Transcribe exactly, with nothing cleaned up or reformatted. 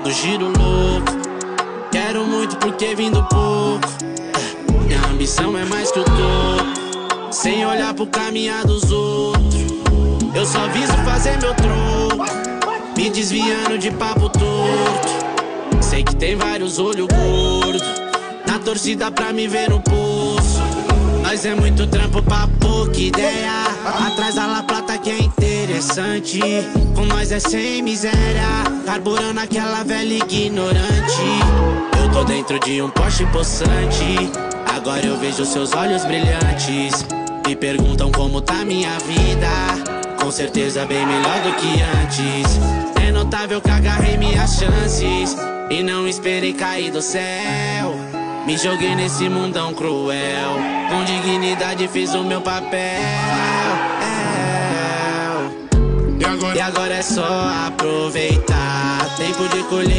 do giro louco. Quero muito porque vim do pouco. Minha ambição é mais que o topo, sem olhar pro caminhar dos outros. Eu só viso fazer meu troco, me desviando de papo torto. Sei que tem vários olhos gordos na torcida pra me ver no poço. Nós é muito trampo pra pouca ideia, atrás da La Plata que é interessante. Com nós é sem miséria, carburando aquela velha ignorante. Eu tô dentro de um Porsche possante, agora eu vejo seus olhos brilhantes. Me perguntam como tá minha vida, com certeza bem melhor do que antes. É notável que agarrei minhas chances e não esperei cair do céu. Me joguei nesse mundão cruel, com dignidade fiz o meu papel. É. E agora? E agora é só aproveitar, tempo de colher.